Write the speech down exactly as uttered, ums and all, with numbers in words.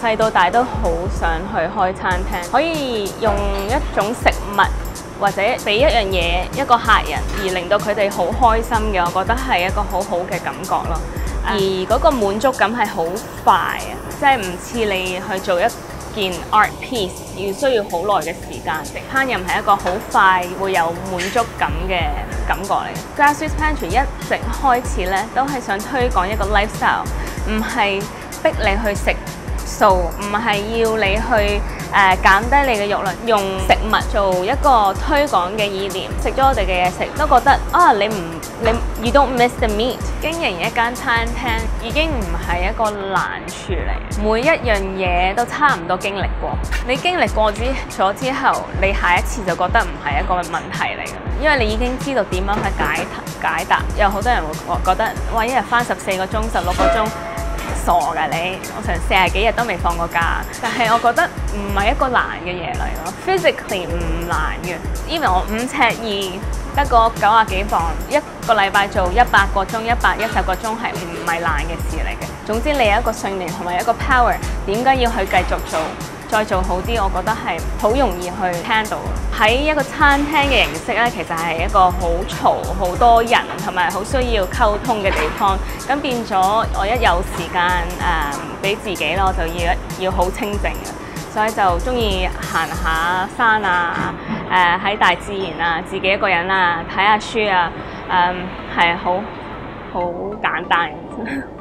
細到大都好想去開餐廳，可以用一種食物或者俾一樣嘢一個客人，而令到佢哋好開心嘅，我覺得係一個好好嘅感覺咯。而嗰個滿足感係好快啊，即係唔似你去做一件 art piece 要需要好耐嘅時間。烹飪係一個好快會有滿足感嘅感覺嚟。Grassroots Pantry 一直開始咧都係想推廣一個 lifestyle， 唔係逼你去食素，唔係要你去誒、呃、減低你嘅肉量，用食物做一個推廣嘅意念。食咗我哋嘅嘢食，都覺得啊，你唔你 you don't miss the meat。經營一間餐廳已經唔係一個難處嚟，每一樣嘢都差唔多經歷過。你經歷過之咗之後，你下一次就覺得唔係一個問題嚟嘅，因為你已經知道點樣去解解答。有好多人會覺得，哇！一日返十四個鐘、十六個鐘。傻㗎你！我成四十幾日都未放過假，但係我覺得唔係一個難嘅嘢嚟咯 ，physically 唔難嘅。even 我五尺二，得個九啊幾磅，一個禮拜做一百個鐘、一百一十個鐘係唔係難嘅事嚟嘅。總之你有一個信念同埋一個 power， 點解要去繼續做？再做好啲，我覺得係好容易去 handle。喺一個餐廳嘅形式咧，其實係一個好嘈、好多人同埋好需要溝通嘅地方。咁變咗，我一有時間誒俾自己咯，就要要好清靜嘅，所以就中意行下山啊，誒、呃、喺大自然啊，自己一個人啊，睇下書啊，誒係好好簡單嘅。